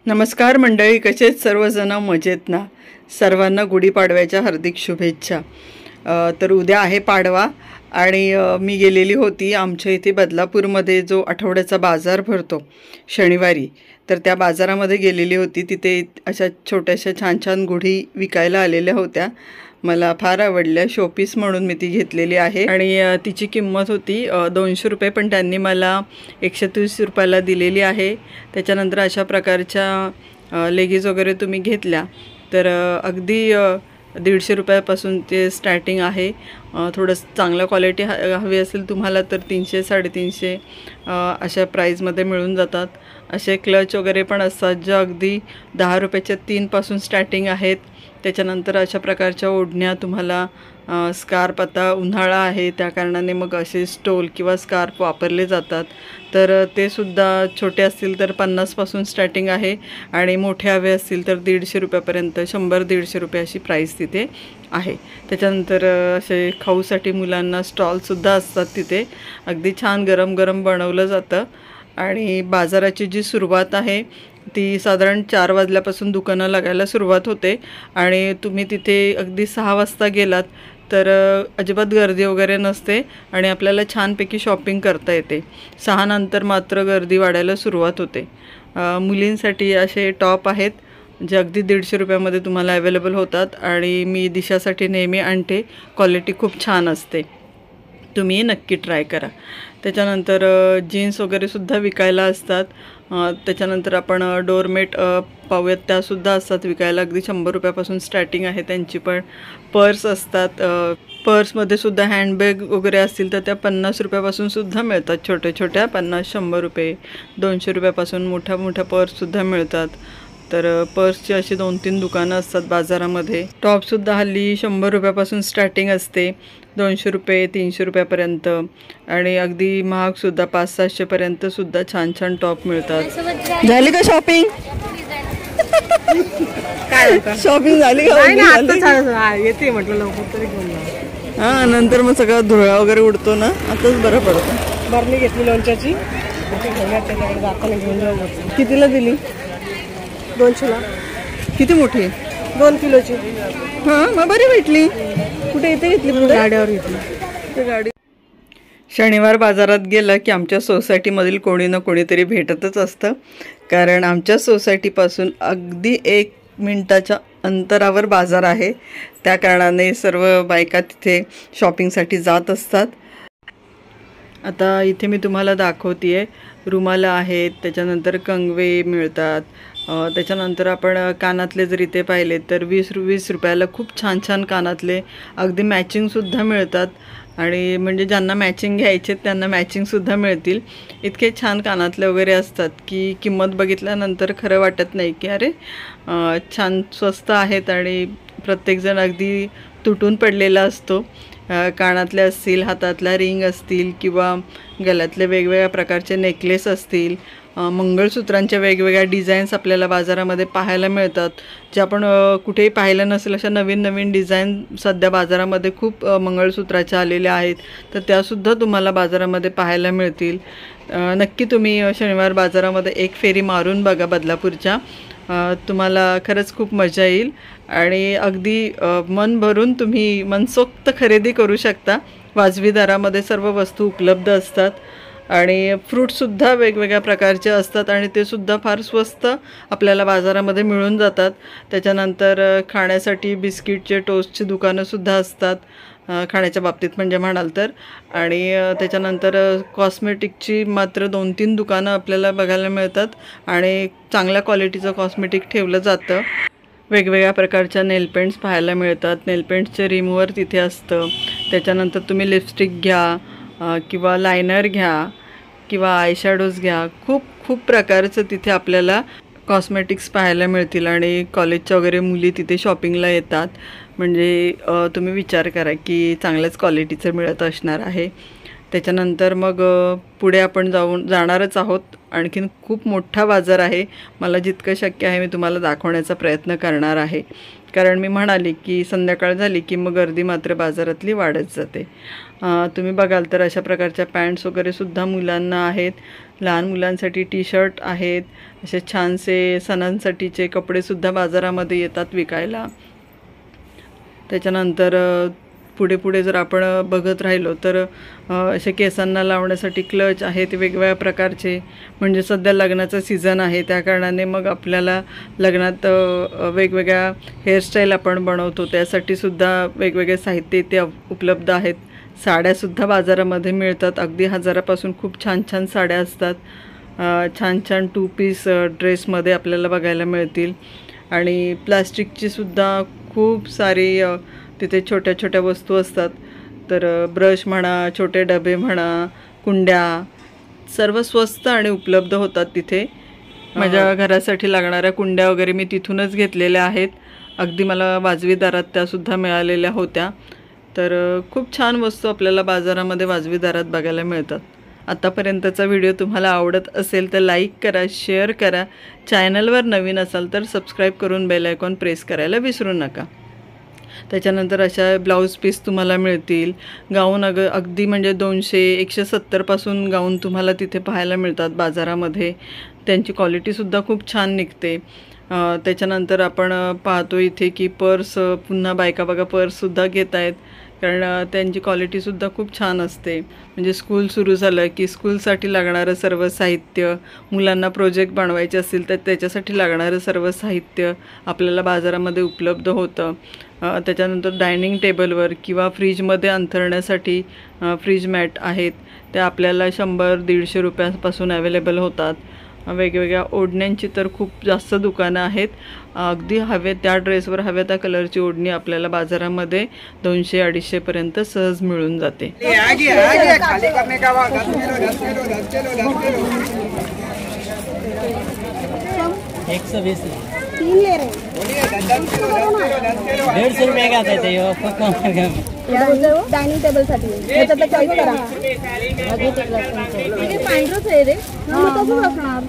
नमस्कार मंडळी, कसेच सर्वजण मजेत ना? सर्वांना गुढीपाडव्याच्या हार्दिक शुभेच्छा. तर उद्या आहे पाडवा आणि मी गेलेली होती आमच्या इथे बदलापूरमध्ये जो आठवड्याचा बाजार भरतो शनिवारी. तर त्या बाजारामध्ये गेलेली होती. तिथे अशा छोट्याशा छान छान गुढी विकायला आलेल्या होत्या. मला फार आवडल्या. शोपीस म्हणून मी ती घेतलेली आहे आणि तिची किंमत होती 200 रुपये, पण त्यांनी मला 130 रुपयाला दिलेली आहे. त्याच्यानंतर अशा प्रकारच्या लेगीज वगैरे तुम्ही घेतल्या तर अगदी 150 रुपयापासून ते स्टार्टिंग आहे. थोडं चांगलं क्वालिटी हवी असेल तुम्हाला तर 300-350 अशा प्राईजमध्ये मिळून जातात. असे क्लच वगैरे पण असतात ज्या अगदी 10 रुपयाच्या 3पासून स्टार्टिंग आहेत. त्याच्यानंतर अशा प्रकारच्या ओढण्या तुम्हाला स्कार्फ, आता उन्हाळा आहे त्या कारणाने मग असे स्टोल किंवा स्कार्फ वापरले जातात. तर ते सुद्धा छोटे असतील तर 50पासून स्टार्टिंग आहे आणि मोठे हवे असतील तर 150 रुपयापर्यंत 100-150 रुपये अशी प्राईस तिथे आहे. त्याच्यानंतर असे खाऊसाठी मुलांना स्टॉलसुद्धा असतात तिथे. अगदी छान गरम गरम बनवलं जातं. आणि बाजाराची जी सुरुवात आहे ती साधारण 4 वाजल्यापासून दुकानं लागायला सुरुवात होते आणि तुम्ही तिथे अगदी 6 वाजता गेलात तर अजिबात गर्दी वगैरे नसते आणि आपल्याला छानपैकी शॉपिंग करता येते. 6 नंतर मात्र गर्दी वाढायला सुरुवात होते. मुलींसाठी असे टॉप आहेत जे अगदी 150 रुपयामध्ये तुम्हाला अवेलेबल होतात आणि मी दिशासाठी नेहमी आणते. क्वालिटी खूप छान असते, तुम्ही नक्की ट्राय करा. त्याच्यानंतर जीन्स वगैरेसुद्धा विकायला असतात. त्याच्यानंतर आपण डोरमेट पाहूयात, त्यासुद्धा असतात विकायला. अगदी 100 रुपयापासून स्टार्टिंग आहे त्यांची. पण पर्स असतात. पर्समध्ये सुद्धा हँडबॅग वगैरे असतील तर त्या 50 रुपयापासून सुद्धा मिळतात. छोट्या छोट्या 50-100 रुपये, 200 रुपयापासून मोठ्या मोठ्या पर्ससुद्धा मिळतात. तर पर्सची अशी 2-3 दुकानं असतात बाजारामध्ये. टॉपसुद्धा हल्ली 100 रुपयापासून स्टार्टिंग असते, 200 रुपये 300 रुपयापर्यंत आणि अगदी महागसुद्धा 500-600पर्यंत सुद्धा छान छान टॉप मिळतात. झाली का शॉपिंग? काय शॉपिंग झाली का? येते म्हटलं लवकर तरी घेऊन. हां, नंतर मग सगळा धुळा वगैरे उडतो ना, आताच बरं पडतं. बरणी घेतली लोणच्याची, त्याच्याकडे जाताना घेऊन जाऊ. कितीला दिली? 200ला. किती मोठी आहे? 2 किलोची. हां, मग बरी भेटली. कुठे इथे घेतली? गाड्यावर घेतली गाडी. शनिवार बाजारात गेलं की आमच्या सोसायटीमधील कोणी ना कोणीतरी भेटतच असतं. कारण आमच्या सोसायटीपासून अगदी 1 मिनिटाच्या अंतरावर बाजार आहे. त्या कारणाने सर्व बायका तिथे शॉपिंगसाठी जात असतात. आता इथे मी तुम्हाला दाखवते आहे. रुमाला आहेत, त्याच्यानंतर कंगवे मिळतात. त्याच्यानंतर आपण कानातले जर इथे पाहिले तर 20 रुपयाला खूप छान छान कानातले अगदी मॅचिंगसुद्धा मिळतात. आणि म्हणजे ज्यांना मॅचिंग घ्यायचे त्यांना मॅचिंगसुद्धा मिळतील. इतके छान कानातले वगैरे असतात की किंमत बघितल्यानंतर खरं वाटत नाही की अरे छान स्वस्त आहेत. आणि प्रत्येकजण अगदी तुटून पडलेला असतो. कानातले असतील, हातातल्या रिंग असतील किंवा गळ्यातले वेगवेगळ्या प्रकारचे नेकलेस असतील, मंगळसूत्रांच्या वेगवेगळ्या डिझाईन्स आपल्याला बाजारामध्ये पाहायला मिळतात. जे आपण कुठेही पाहिलं नसेल अशा नवीन नवीन डिझाईन सध्या बाजारामध्ये खूप मंगळसूत्राच्या आलेल्या आहेत. तर त्यासुद्धा तुम्हाला बाजारामध्ये पाहायला मिळतील. नक्की तुम्ही शनिवार बाजारामध्ये एक फेरी मारून बघा बदलापूरच्या. तुम्हाला खरंच खूप मजा येईल आणि अगदी मन भरून तुम्ही मनसोक्त खरेदी करू शकता. वाजवी दरामध्ये सर्व वस्तू उपलब्ध असतात आणि फ्रूटसुद्धा वेगवेगळ्या प्रकारचे असतात आणि ते सुद्धा फार स्वस्त आपल्याला बाजारामध्ये मिळून जातात. त्याच्यानंतर खाण्यासाठी बिस्किटचे, टोस्टची दुकानंसुद्धा असतात खाण्याच्या बाबतीत म्हणजे म्हणाल तर. आणि त्याच्यानंतर कॉस्मेटिकची मात्र 2-3 दुकानं आपल्याला बघायला मिळतात आणि चांगल्या क्वालिटीचं कॉस्मेटिक ठेवलं जातं. वेगवेगळ्या प्रकारच्या नेलपेंट्स पाहायला मिळतात. नेलपेंट्सचे रिमूव्हर तिथे असतं. त्याच्यानंतर तुम्ही लिपस्टिक घ्या किंवा लायनर घ्या किंवा आयशॅडोज घ्या. खूप खूप प्रकारचं तिथे आपल्याला कॉस्मेटिक्स पाहायला मिळतील आणि कॉलेजच्या वगैरे मुली तिथे शॉपिंगला येतात. म्हणजे तुम्ही विचार करा की चांगल्याच क्वालिटीचं मिळत असणार आहे. त्याच्यानंतर मग पुढे आपण जाणारच आहोत. आणखीन खूप मोठा बाजार आहे. मला जितकं शक्य आहे मी तुम्हाला दाखवण्याचा प्रयत्न करणार आहे, कारण मी म्हणाली की संध्याकाळ झाली की मग गर्दी मात्र बाजारातली वाढत जाते. तुम्ही बघाल तर अशा प्रकारच्या पॅन्ट्स वगैरेसुद्धा मुलांना आहेत. लहान मुलांसाठी टी शर्ट आहेत. असे छानसे सणांसाठीचे कपडेसुद्धा बाजारामध्ये येतात विकायला. त्याच्यानंतर पुढे जर आपण बघत राहिलो तर असे केसांना लावण्यासाठी क्लच आहेत वेगवेगळ्या प्रकारचे. म्हणजे सध्या लग्नाचा सीझन आहे, त्या कारणाने मग आपल्याला लग्नात वेगवेगळ्या हेअरस्टाईल आपण बनवतो, त्यासाठीसुद्धा वेगवेगळे साहित्य इथे उपलब्ध आहेत. साड्यासुद्धा बाजारामध्ये मिळतात. अगदी 1000पासून खूप छान छान साड्या असतात. छान छान 2 पीस ड्रेसमध्ये आपल्याला बघायला मिळतील. आणि प्लास्टिकचीसुद्धा खूप सारी तिथे छोट्या छोट्या वस्तू असतात. तर ब्रश म्हणा, छोटे डबे म्हणा, कुंड्या सर्व स्वस्त आणि उपलब्ध होतात तिथे. माझ्या घरासाठी लागणाऱ्या कुंड्या वगैरे मी तिथूनच घेतलेल्या आहेत. अगदी मला वाजवी दरात त्यासुद्धा मिळालेल्या होत्या. तर खूप छान वस्तू आपल्याला बाजारामध्ये वाजवी दरात बघायला मिळतात. आतापर्यंतचा व्हिडिओ तुम्हाला आवडत असेल तर लाईक करा, शेअर करा. चॅनलवर नवीन असाल तर सबस्क्राईब करून बेल आयकॉन प्रेस करायला विसरू नका. त्याच्यानंतर अशा ब्लाऊज पीस तुम्हाला मिळतील. गाऊन अगदी म्हणजे 200-170पासून गाऊन तुम्हाला तिथे पाहायला मिळतात बाजारामध्ये. त्यांची क्वालिटीसुद्धा खूप छान निघते. त्याच्यानंतर आपण पाहतो इथे की पर्स, पुन्हा बायका बघा पर्ससुद्धा घेत आहेत, कारण त्यांची क्वालिटीसुद्धा खूप छान असते. म्हणजे स्कूल सुरू झालं की स्कूलसाठी लागणारं सर्व साहित्य, मुलांना प्रोजेक्ट बनवायचे असतील तर त्याच्यासाठी लागणारं सर्व साहित्य आपल्याला बाजारामध्ये उपलब्ध होतं. त्याच्यानंतर डायनिंग टेबलवर किंवा फ्रीजमध्ये अंथरण्यासाठी फ्रीज मॅट आहेत, त्या आपल्याला 100-150 रुपयांपासून अवेलेबल होतात. वेगवेगळ्या ओढण्यांची तर खूप जास्त दुकानं आहेत. अगदी हवे त्या ड्रेसवर हव्या त्या कलरची ओढणी आपल्याला बाजारामध्ये 200-250 पर्यंत सहज मिळून जाते. ₹120 का आता है ये डायनिंग टेबल साठी याच्यातलं चॉईस करा. पांढरच आहे रे, मग तसंच असणार.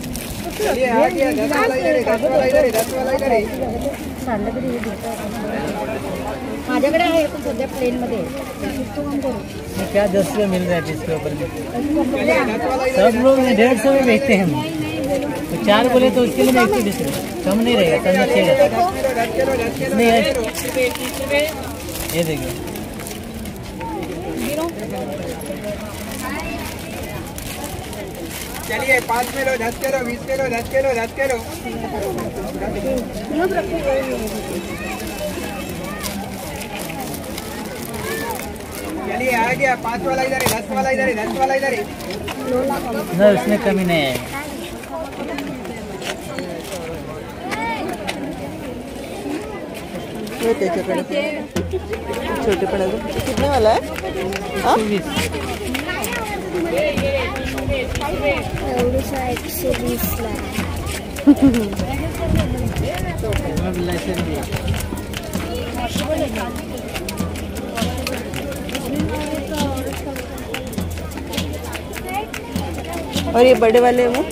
माझ्याकडे आहे पण सध्या प्लेन मध्ये क्या 10 में मिल रहा है इसके ऊपर? सब लोग 150 में बेचते हैं. तो 4 बोले तो उसके लिए 120 कम नहीं रहेगा, तब नीचे नहीं है. ये देखिए चलिए 5 kilo 10 kilo 20 kilo 10 kilo 10 kilo. चलिए आ गया 5 वाला इधर है, 10 वाला इधर है, 10 वाला इधर है. नहीं, उसमें कमी नहीं है. छोटे पड़ा कितने वाला है? 120. और ये बड़े वाले वो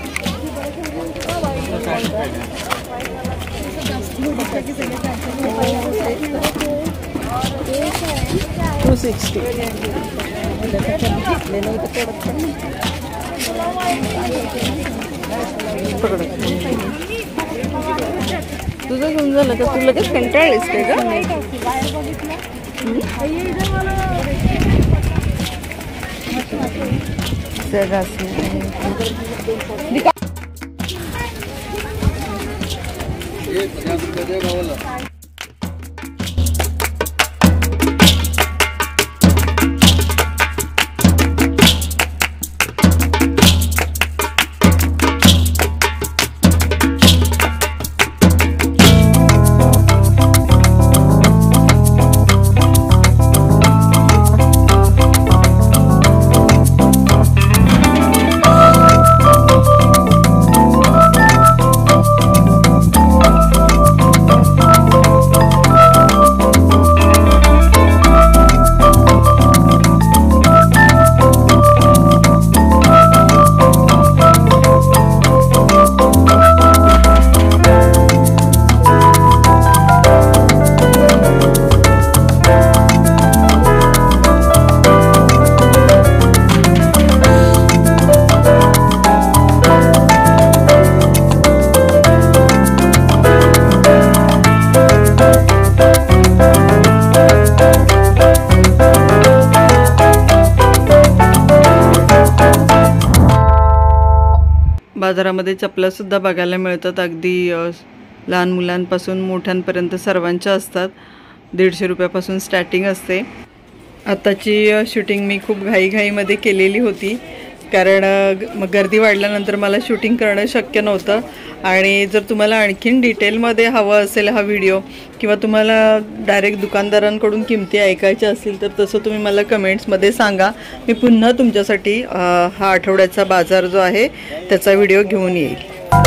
260. तुझं घेऊन झालं का? तू लगेच कंटाळलीस काय का? बाजारामध्ये चपलासुद्धा बघायला मिळतात. अगदी लहान मुलांपासून मोठ्यांपर्यंत सर्वांच्या असतात. 150 रुपयापासून स्टार्टिंग असते. आताची शूटिंग मी खूप घाईघाईमध्ये केलेली होती, कारण मग गर्दी वाढल्यानंतर मला शूटिंग करणं शक्य नव्हतं. आणि जर तुम्हाला आणखीन डिटेलमध्ये हवं असेल हा व्हिडिओ, किंवा तुम्हाला डायरेक्ट दुकानदारांकडून किमती ऐकायच्या असतील, तर तसं तुम्ही मला कमेंट्समध्ये सांगा. मी पुन्हा तुमच्यासाठी हा आठवड्याचा बाजार जो आहे त्याचा व्हिडिओ घेऊन येईल.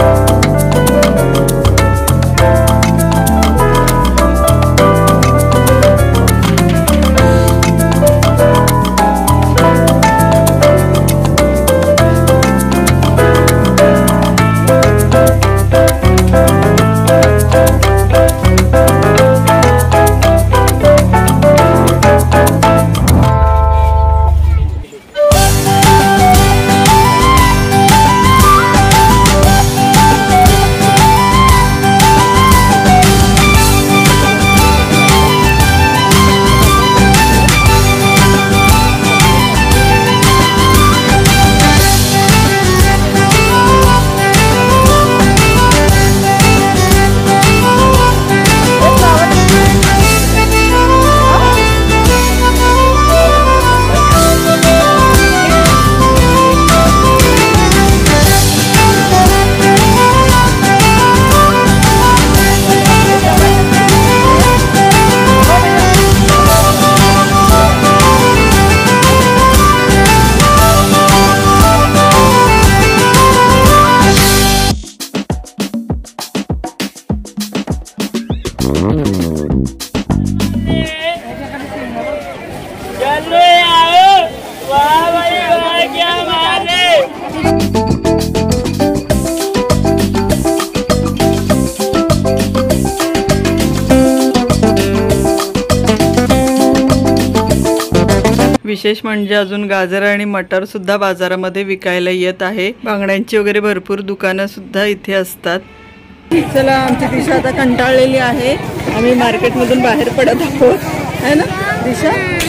विशेष म्हणजे अजून गाजर आणि मटर सुद्धा बाजारामध्ये विकायला येत आहे. बांगड्यांची वगैरे भरपूर दुकानं सुद्धा इथे असतात. चला, आमची दिशा आता कंटाळलेली आहे. आम्ही मार्केटमधून बाहेर पडत आहोत, है ना दिशा?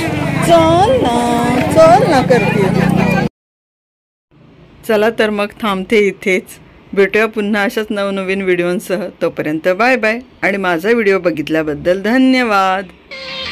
चल ना करते. चला तर मग थांबते इथेच. भेटूया पुन्हा अशाच नवनवीन व्हिडिओंसह. तोपर्यंत बाय बाय. आणि माझा व्हिडिओ बघितल्याबद्दल धन्यवाद.